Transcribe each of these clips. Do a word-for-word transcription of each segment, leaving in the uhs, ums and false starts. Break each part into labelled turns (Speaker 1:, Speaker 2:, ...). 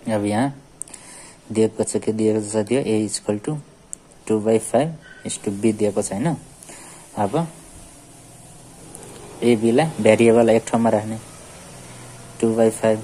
Speaker 1: अब यहाँ दिएको छ के दिएको छ साथी हो, A equal to two by five is to B दिएको छ होइन। अब ए बीलाई भेरिएबल एक ठाउँमा राख्ने टू बाई फाइभ,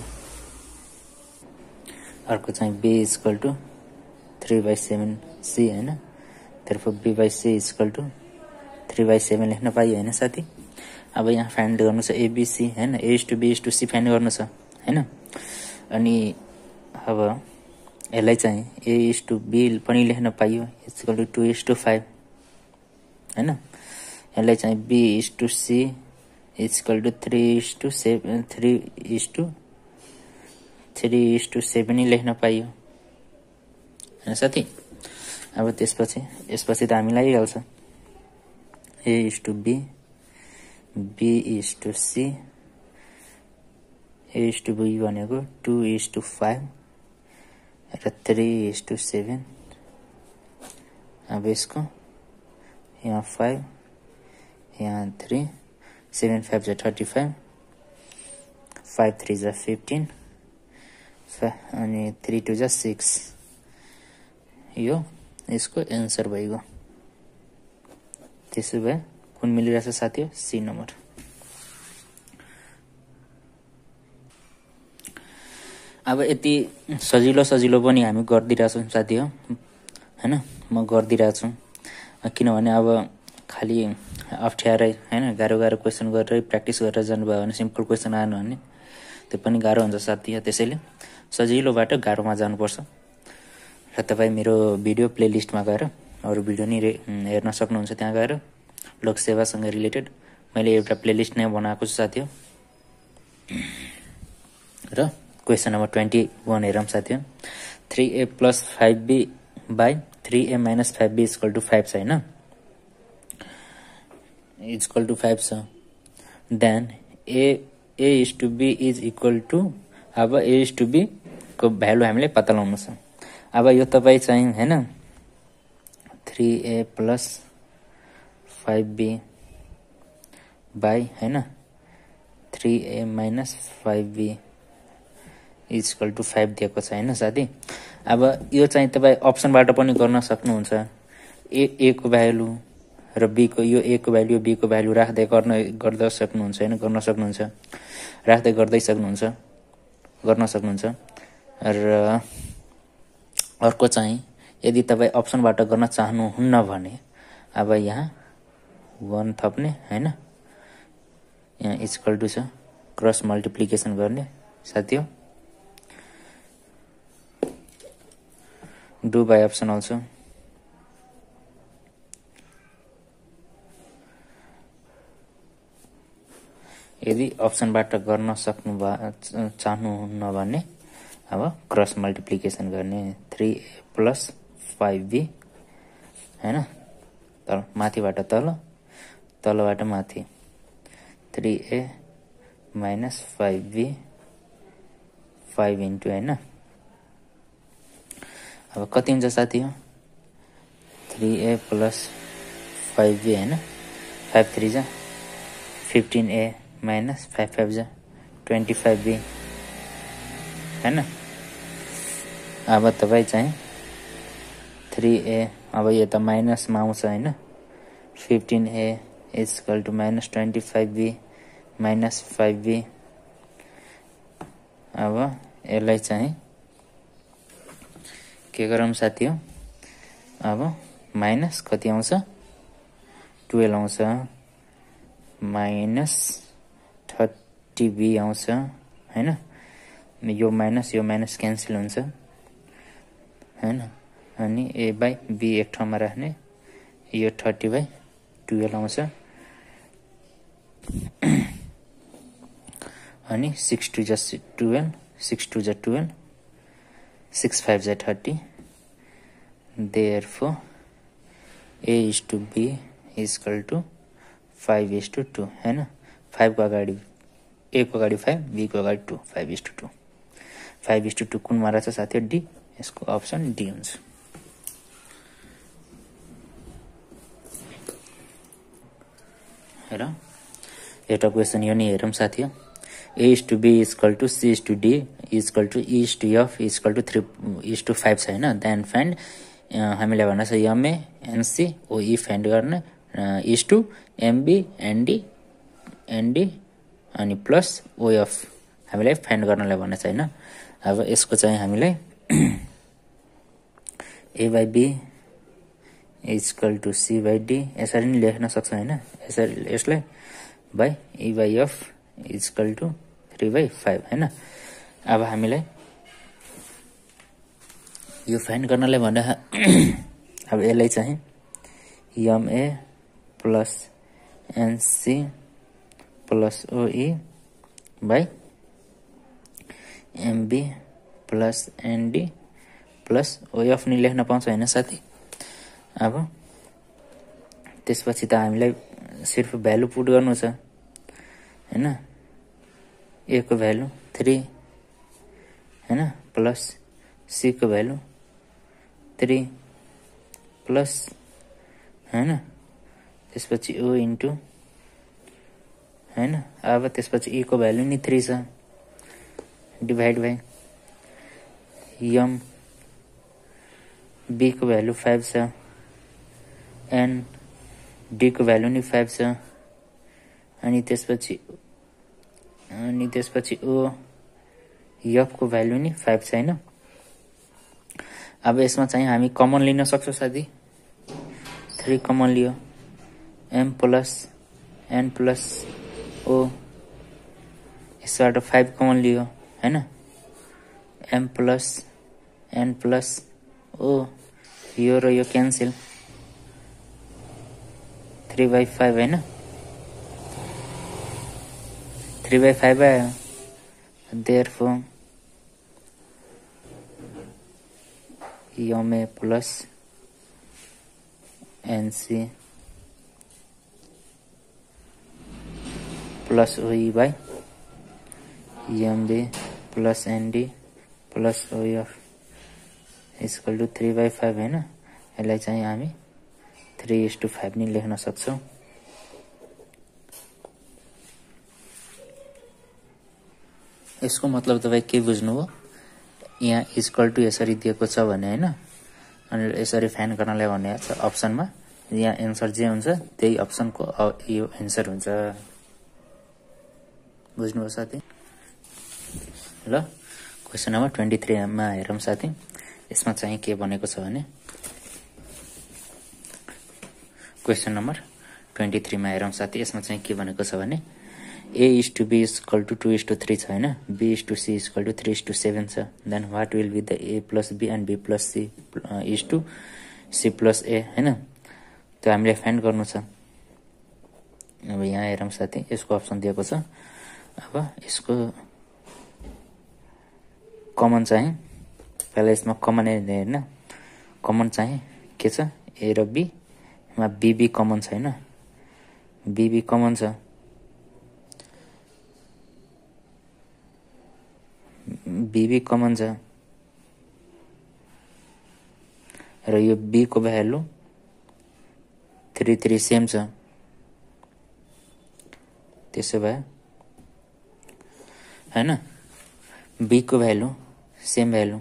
Speaker 1: अर्को चाहिँ B equal to three by seven C होइन। त्यसको B by C equal to three by seven लेख्न पाइयो होइन साथी। अब यहाँ फाइन्ड गर्नु छ एबिसी होइन, A is to B is to C find गर्नु छ होइन। अनि अब यसलाई चाहिँ ए इज टू बी पनि लेख्न पाइयो equal to two is to five होइन। यसलाई चाहिँ B is to C equal to three is to seven three is to three is to seven लेख्न पाइयो होइन साथी। अब त्यसपछि यसपछि त हामीलाई आइहाल्छ A is to B, B is to C, A is to B भनेको टू इज टू फाइभ र थ्री इज टू सेभेन। अब यसको यहाँ फाइभ यहाँ थ्री, सेभेन फाइभ जा थर्टी फाइभ, फाइभ थ्री जा फिफ्टिन अनि थ्री टू जा सिक्स, यो यसको एन्सर भइगयो। त्यसो भए कुन मिलिरहेछ साथी हो, सी नम्बर। अब यति सजिलो सजिलो पनि हामी गरिदिइरहेछौँ साथी हो होइन, म गरिदिइरहेको छु। किनभने अब खालि अप्ठ्यारै होइन गाह्रो गाह्रो क्वेसन गरेर प्र्याक्टिस गरेर जानुभयो भने सिम्पल क्वेसन आएन भने त्यो पनि गाह्रो हुन्छ साथी हो। त्यसैले सजिलोबाट गाह्रोमा जानुपर्छ र तपाईँ मेरो भिडियो प्लेलिस्टमा गएर अरू भिडियो नि हेर्न सक्नुहुन्छ। त्यहाँ गएर लोकसेवासँग रिलेटेड मैले एउटा प्लेलिस्ट नै बनाएको छु साथी हो। र क्वेसन नम्बर ट्वेन्टी वान हेरौँ साथी हो। Three A plus five B by three A minus five B equal to five छ होइन, इक्वल टू फाइभ छ। Then A A is to B is equal to, अब ए इज टू बी को value हामीले पत्ता लगाउनु छ। अब यो तपाईँ चाहिँ होइन three A plus five B by होइन three A minus five B equal to five दिएको छ होइन साथी। अब यो चाहिँ तपाईँ अप्सनबाट पनि गर्न सक्नुहुन्छ। ए ए को भ्यालु र बी को, यो ए को भ्यालु बी को भ्यालु राख्दै गर्न गर्दा सक्नुहुन्छ होइन, गर्न सक्नुहुन्छ, राख्दै गर्दै सक्नुहुन्छ, गर्न सक्नुहुन्छ। र अर्को चाहिँ यदि तपाईँ अप्सनबाट गर्न चाहनुहुन्न भने अब यहाँ वान थप्ने होइन, यहाँ इक्वल टू छ, क्रस मल्टिप्लिकेसन गर्ने साथी हो। डु बाई अप्सन अल्सो, यदि अप्सनबाट गर्न सक्नु चाहनुहुन्न भने अब क्रस मल्टिप्लिकेसन गर्ने three A plus five B होइन, तल माथिबाट तल तलबाट माथि three A minus five B five into होइन। अब कति हुन्छ साथी हो, three A plus five B होइन, फाइभ थ्री जा fifteen A minus five five जा ट्वेन्टी फाइभ बी होइन। अब तपाईँ चाहिँ थ्री ए, अब यो त माइनसमा आउँछ होइन, fifteen A equal to minus twenty five B minus five B. अब यसलाई चाहिँ के गरौँ साथी हो, अब माइनस कति आउँछ, टुवेल्भ आउँछ, माइनस थर्टी बी आउँछ होइन। यो माइनस यो माइनस क्यान्सल हुन्छ होइन। अनि ए बाई बी एक ठाउँमा राख्ने, यो थर्टी बाई टुवेल्भ आउँछ। अनि सिक्स टू जा टुवेल्भ, सिक्स टू जा टुवेल्भ, सिक्स फाइभ जा thirty. Therefore A is to B equal to five is to two होइन। फाइभको अगाडि ए को अगाडि फाइभ, बी को अगाडि two, five is to two. Five is to two कुनमा रहेछ साथी डी, यसको अप्सन डी हुन्छ। हेर एउटा क्वेसन यो नि हेरौँ साथी हो। A is to B equal to C is to D equal to E is to F equal to three is to five छ होइन। देन फाइन्ड हामीले भन्न छ एमए एनसी ओई फाइन्ड गर्न is to M B N D N D अनि plus O F हामीलाई find गर्नलाई भनेको छ होइन। अब यसको चाहिँ हामीलाई A by B equal to C by D यसरी नै लेख्न सक्छ होइन। यसरी यसलाई by E by F equal to three by five होइन। अब हामीलाई यो फाइन्ड गर्नलाई भन्दा अब यसलाई चाहिँ M A plus N C plus O E by M B plus N D plus O F नि लेख्न पाउँछ होइन साथी। अब त्यसपछि त हामीलाई सिर्फ भ्यालु पुट गर्नु छ होइन। ए को भ्यालु थ्री होइन प्लस सी को भ्यालु थ्री प्लस होइन त्यसपछि ओ इन्टु होइन। अब त्यसपछि ई को भ्यालु नि थ्री छ डिभाइड बाई एम बी को भ्यालु फाइभ छ एन डी को भ्यालु नि फाइभ छ अनि त्यसपछि अनि त्यसपछि ओ एफ को भ्यालु नि फाइभ छ होइन। अब यसमा चाहिँ हामी कमन लिन सक्छौँ साथी। थ्री कमन लियो M plus N plus O यसबाट फाइभ कमन लियो होइन। M plus N plus O यो र यो क्यान्सल थ्री बाई फाइभ होइन। थ्री बाई फाइभ आयो therefore M A plus N C plus O E by M B plus N D plus O F equal to three by five होइन। यसलाई चाहिँ हामी थ्री इज टू फाइभ नि लेख्न सक्छौँ। यसको मतलब तपाईँ के बुझ्नुभयो? यहाँ इजकल टू यसरी दिएको छ भने होइन अनि यसरी फाइन्ड गर्नलाई भनेको छ अप्सनमा। यहाँ एन्सर जे हुन्छ त्यही अप्सनको यो एन्सर हुन्छ। बुझ्नुभयो साथी? ल क्वेसन नम्बर ट्वेन्टी थ्रीमा हेरौँ साथी। यसमा चाहिँ के भनेको छ भने क्वेसन नम्बर ट्वेन्टी थ्रीमा हेरौँ साथी। यसमा चाहिँ के भनेको छ भने A is to B equal to two is to three छ होइन। B is to C equal to three is to seven छ। Then what will be the A plus B and B plus C is to C plus A होइन। त्यो हामीले find गर्नु छ। अब यहाँ हेरौँ साथी यसको अप्सन दिएको छ। अब यसको कमन चाहिँ पहिला यसमा कमन हेर्न कमन चाहिँ के छ ए र बी मा बीबी कमन छ होइन। बीबी कमन छ बीबी कमन छ र यो बी को भ्यालु थ्री थ्री सेम छ। त्यसो भए होइन बी को value same value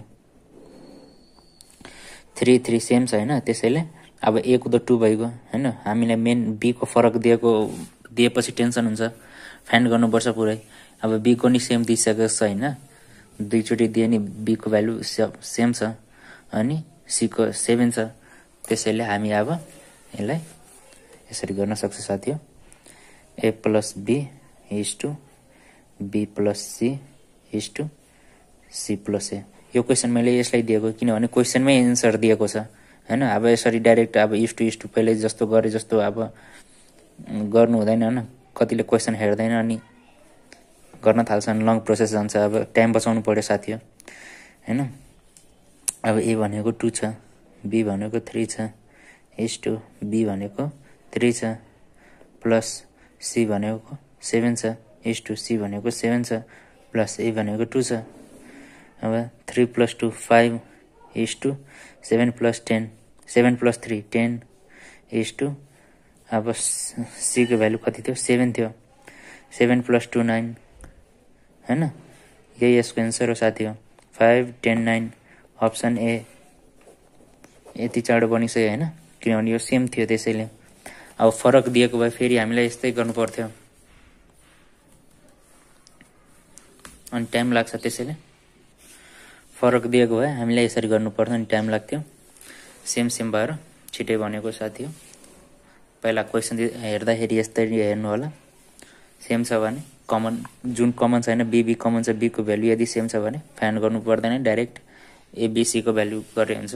Speaker 1: three three same छ होइन। त्यसैले अब ए को त टू भइगयो होइन। हामीलाई मेन बी को फरक दिएको दिएपछि टेन्सन हुन्छ फाइन्ड गर्नुपर्छ पुरै। अब बी को नि सेम दिइसकेको छ होइन। दुईचोटि दिए नि बी को भ्यालु सेम छ अनि सी को सेभेन छ। त्यसैले हामी अब यसलाई यसरी गर्न सक्छौँ साथी। A plus B is to B plus C is to C plus A. यो क्वेसन मैले यसलाई दिएको किनभने क्वेसनमै एन्सर दिएको छ होइन। अब यसरी डाइरेक्ट अब इज टू इज टू पहिले जस्तो गरे जस्तो अब गर्नु हुँदैन होइन। कतिले क्वेसन हेर्दैन अनि गर्न थाल्छन् लङ प्रोसेस जान्छ। अब टाइम बचाउनु पर्यो साथी होइन। अब ए भनेको टू छ बी भनेको थ्री छ इज टू बी भनेको थ्री छ प्लस सी भनेको सेभेन छ इज टू सी भनेको सेभेन छ प्लस ए भनेको टू छ। अब three plus two five is to seven plus ten seven plus three ten is to अब सी को भ्यालु कति थियो सेभेन थियो। सेभेन प्लस टू नाइन हैन, यही यसको एन्सर हो साथी हो। Five ten nine option A यति चाँडो बनिसक्यो हैन, किनभने यो सेम थियो त्यसैले। अब फरक दिएको भए फेरि हामीलाई यस्तै गर्नु पर्थ्यो अनि टाइम लाग्छ, त्यसैले फरक दिएको भए हामीलाई यसरी गर्नु पर्थ्यो अनि टाइम लाग्थ्यो। सेम सेम भएर छिटै बनेको साथी हो। पहिला क्वेसन हेर्दाखेरि यस्तरी हेर्नु होला, सेम छ भने कमन, जुन कमन छैन बीबी कमन छ, बी को भ्यालु यदि सेम छ भने फाइन्ड गर्नु पर्दैन, डाइरेक्ट एबिसी को भ्यालु गरे हुन्छ।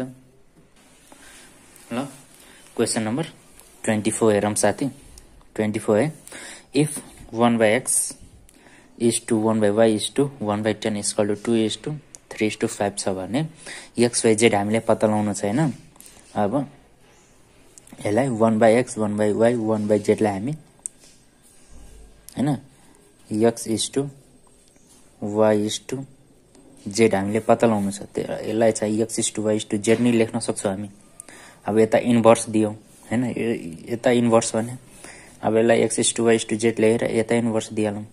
Speaker 1: ल क्वेसन नम्बर ट्वेन्टी फोर हेरौँ साथी। ट्वेन्टी फोर है, if one by X is two one by Y is two one by ten is to two is to three is to five छ भने x Y Z हामीले पत्ता लगाउनु छ होइन। अब यसलाई one by X one by Y one by जेडलाई हामी होइन X is to Y is to Z हामीले पत्ता लगाउनु छ। यसलाई चाहिँ X is to Y is to Z नै लेख्न सक्छौँ हामी। अब यता इन्भर्स दियौँ होइन, यता इन्भर्स भने अब यसलाई X is to Y is to Z लेखेर यता इन्भर्स दिइहालौँ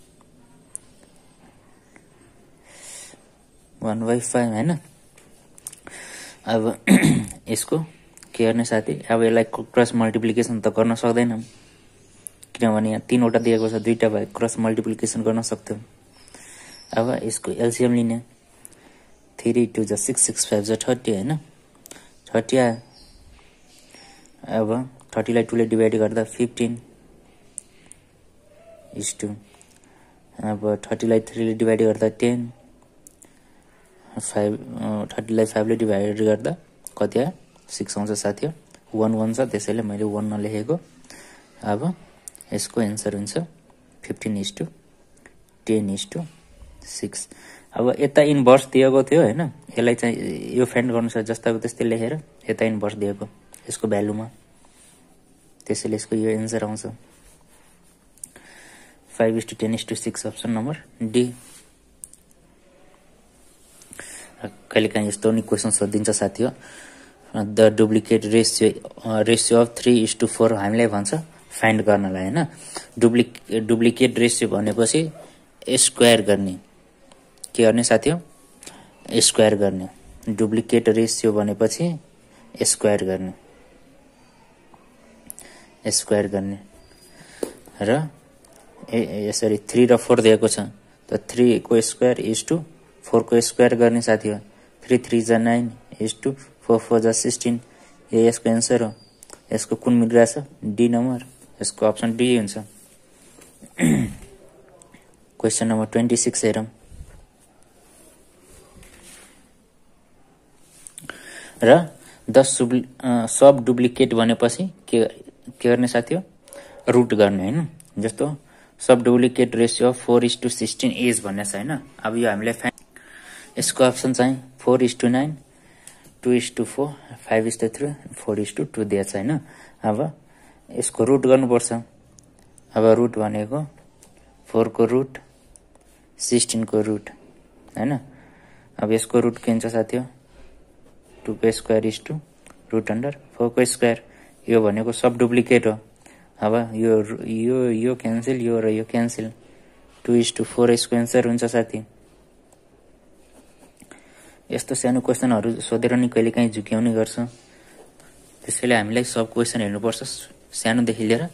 Speaker 1: वन बाई फाइभ होइन। अब यसको के गर्ने साथी, अब यसलाई क्रस मल्टिप्लिकेसन त गर्न सक्दैनौँ किनभने यहाँ तीनवटा दिएको छ, दुईटा भए क्रस मल्टिप्लिकेसन गर्न सक्थ्यौँ। अब यसको एलसिएम लिने, थ्री टू जा सिक्स सिक्स फाइभ जा थर्टी होइन, थर्टी आयो। अब थर्टीलाई टूले डिभाइड गर्दा फिफ्टिन इज टू, अब थर्टीलाई थ्रीले डिभाइड गर्दा टेन, फाइभ थर्टीलाई फाइभले डिभाइड गर्दा कति आयो सिक्स आउँछ साथी हो। वान वान छ त्यसैले मैले वान नलेखेको। अब यसको एन्सर हुन्छ fifteen is to ten is to six. अब यता इन्भर्स दिएको थियो होइन, यसलाई चाहिँ यो फाइन्ड गर्नु छ जस्ताको त्यस्तै लेखेर यता इन्भर्स दिएको यसको भ्यालुमा, त्यसैले यसको यो एन्सर आउँछ five is to ten is to six, option number D. कहिलेकाहीँ यस्तो नि क्वेसन सोधिदिन्छ साथी हो। The duplicate ratio ratio of three is to four हामीलाई भन्छ फाइन्ड गर्नलाई होइन। डुप्लिक डुप्लिकेट रेसियो भनेपछि स्क्वायर गर्ने, के गर्ने साथी हो स्क्वायर गर्ने। डुप्लिकेट रेसियो भनेपछि स्क्वायर गर्ने, स्क्वायर गर्ने र यसरी थ्री र फोर दिएको छ त थ्री को स्क्वायर इज टू फोर को स्क्वायर गर्ने साथी हो। थ्री थ्री जा nine is to four four जा सिक्सटिन, ये यसको एन्सर हो। यसको कुन मिलिरहेछ डी नम्बर, यसको अप्सन डी हुन्छ। क्वेसन नम्बर ट्वेन्टी सिक्स हेरौँ। र द सब डुप्लिकेट भनेपछि के के गर्ने साथी हो रुट गर्ने होइन। जस्तो sub duplicate ratio of four is to sixteen एज भन्ने छ होइन। अब यो हामीले फाइन यसको अप्सन चाहिँ four is to nine, two is to four, five is to three, four is to two दिएको छ होइन। अब यसको रुट गर्नुपर्छ। अब रुट भनेको फोरको रुट, सिक्सटिनको रुट होइन। अब यसको रुट के हुन्छ साथी हो टूको square is to root under फोरको स्क्वायर। यो भनेको सब डुप्लिकेट हो। अब यो यो यो क्यान्सल, यो र यो cancel, two is to four यसको एन्सर हुन्छ साथी। यस्तो सानो क्वेसनहरू सोधेर नि कहिले काहीँ झुक्याउने गर्छ, त्यसैले हामीलाई सब क्वेसन हेर्नुपर्छ सानोदेखि लिएर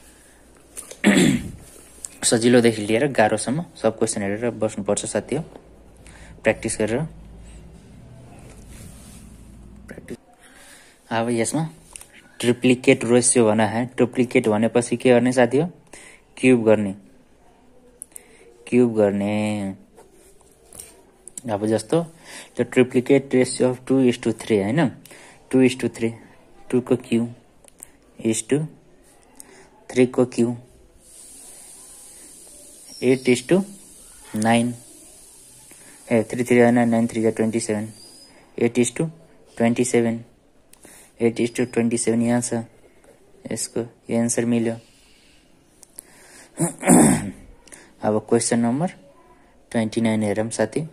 Speaker 1: सजिलोदेखि लिएर गाह्रोसम्म सब क्वेसन हेरेर बस्नुपर्छ साथी हो, प्र्याक्टिस गरेर। प्र्याक्टिस अब यसमा ट्रिप्लिकेट रेसियो भना है। ट्रिप्लिकेट भनेपछि के गर्ने साथी हो क्युब गर्ने, क्युब गर्ने। अब जस्तो त्यो triplicate ratio of two is to three होइन, two is to three, two को क्यू इज टू थ्री को cube, eight is to nine, ए three three nine, nine three जा twenty seven, eight is to twenty seven, eight is to twenty seven यहाँ छ, यसको यो answer मिल्यो। अब क्वेसन नम्बर ट्वेंटी नाइन हेरौँ साथी।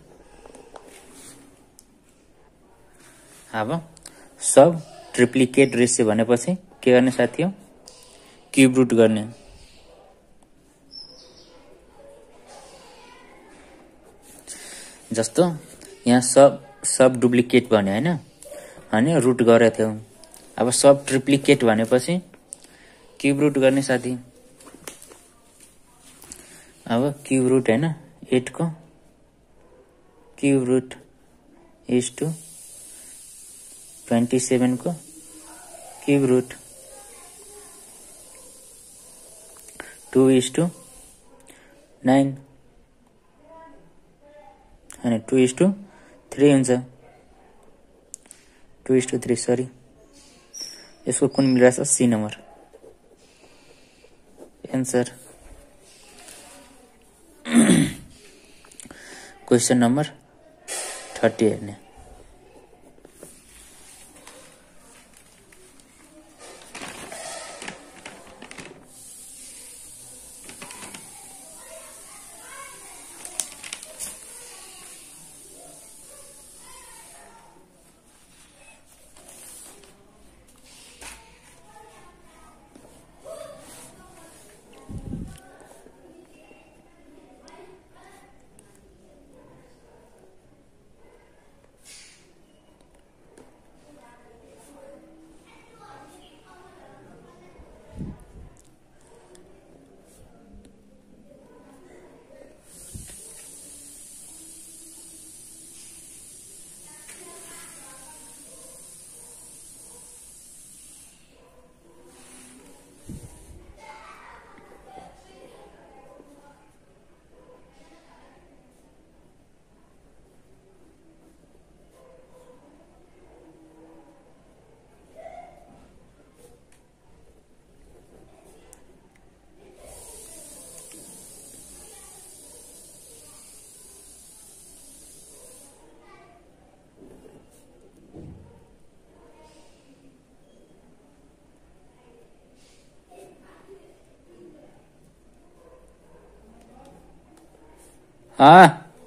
Speaker 1: अब सब ट्रिप्लिकेट रेसियो भनेपछि के गर्ने साथी हो क्युब रुट गर्ने। जस्तो यहाँ सब सब डुप्लिकेट भन्यो हैन, अनि रुट गरेको थियौ। अब सब ट्रिप्लिकेट भनेपछि क्युब रुट गर्ने साथी। अब क्युब रुट हैन एट को cube root is to twenty seven को cube root two is to nine अनि टू इज टू थ्री हुन्छ। Two is to three sorry, यसको कुन मिलिरहेछ? C number answer. Question number thirty हेर्ने। हाँ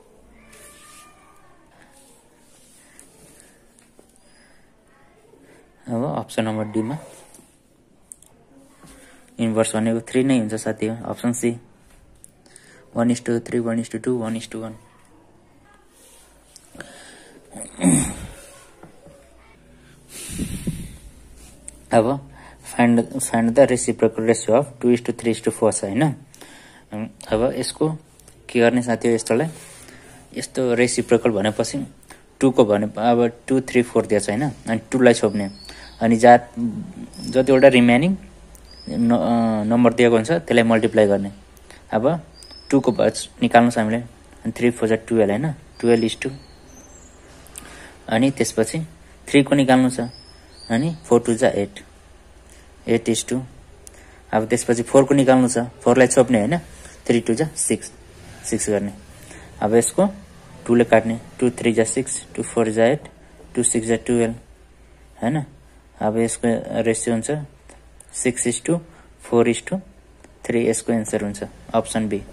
Speaker 1: अब अप्सन नंबर डी में इन्भर्स भनेको थ्री नै हुन्छ साथी हो। Option C one is to three one is to two two is two to. One find find the reciprocal ratio of two is to three is to four छ हैन। अब यसको के गर्ने साथी हो? यस्तोलाई यस्तो रेसिप्रोकल भनेपछि टू को भने अब टू थ्री फोर दिएछ हैन, अनि टू लाई छोप्ने अनि जा जतिवटा रिमेनिङ नम्बर दिएको हुन्छ त्यसलाई मल्टिप्लाई गर्ने। अब टू को निकाल्नुस् हामीले, अनि थ्री फोर जा टुवेल्भ हैन, टुवेल्भ इज टू अनि त्यसपछि थ्री को निकाल्नु छ, अनि फोर टू जा एट, एट इज टू। अब त्यसपछि फोर को निकाल्नु छ, फोर लाई छोप्ने हैन, थ्री टू जा सिक्स, सिक्स गर्ने। अब यसको टू ले काट्ने, टू थ्री जा सिक्स, टू फोर जा एट, टू सिक्स जा टुवेल्भ हैन। अब यसको रेसियो हुन्छ six is to four is to three. यसको एन्सर हुन्छ अप्सन बी।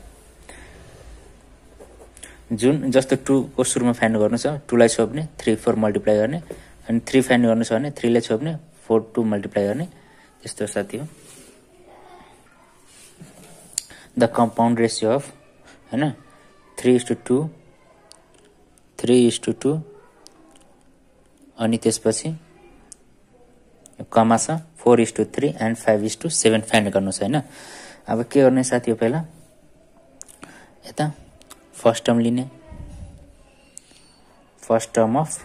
Speaker 1: जुन जस्तो टू को सुरुमा फाइन्ड गर्नु छ, टू लाई छोप्ने, थ्री फोर मल्टिप्लाई गर्ने, अनि थ्री फाइन्ड गर्नु छ भने थ्री लाई छोप्ने, फोर टू मल्टिप्लाई गर्ने, त्यस्तो साथी हो। द कम्पाउन्ड रेसियो अफ हैन three is to two, three is to two अनि त्यसपछि कमा छ four is to three and five is to seven find गर्नु छ हैन। अब के गर्ने साथी हो? पहिला यता फर्स्ट टर्म लिने, फर्स्ट टर्म अफ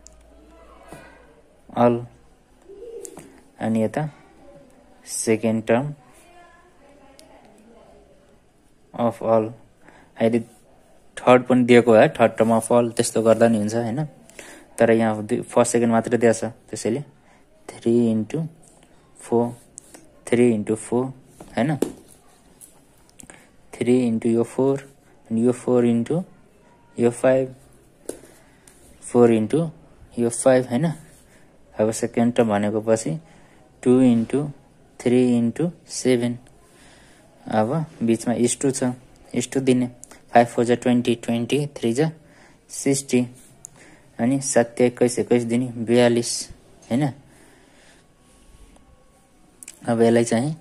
Speaker 1: अल, अनि यता सेकेन्ड टर्म अफ अल। अहिले थर्ड पनि दिएको है, थर्ड टर्म अफ अल, त्यस्तो गर्दा नि हुन्छ हैन। तर यहाँ फर्स्ट सेकेन्ड मात्र दिएको छ, त्यसैले three into four, three into four हैन, थ्री इन्टु यो फोर, अनि यो फोर इन्टु यो फाइभ, फोर इन्टु यो फाइभ हैन। अब सेकेन्ड टर्म भनेको पछि two into three into seven. अब बीचमा इज टू छ, इज टू दिने, फाइभ फोर जा ट्वेन्टी, ट्वेन्टी थ्री जा सिक्सटी, अनि सत्य एक्काइस एक्काइस दिने बयालिस हैन। अब यसलाई चाहिँ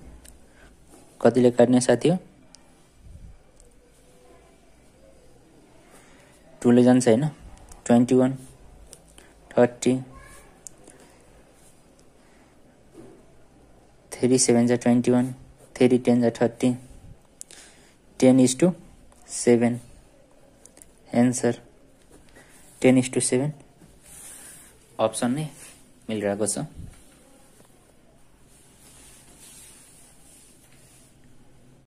Speaker 1: कतिले काट्ने साथी हो? टूले जान्छ होइन, twenty one, thirty, three seven जा ट्वेन्टी वान, थ्री टेन जा thirty, ten is to seven, answer ten is to seven option नै मिलिरहेको छ।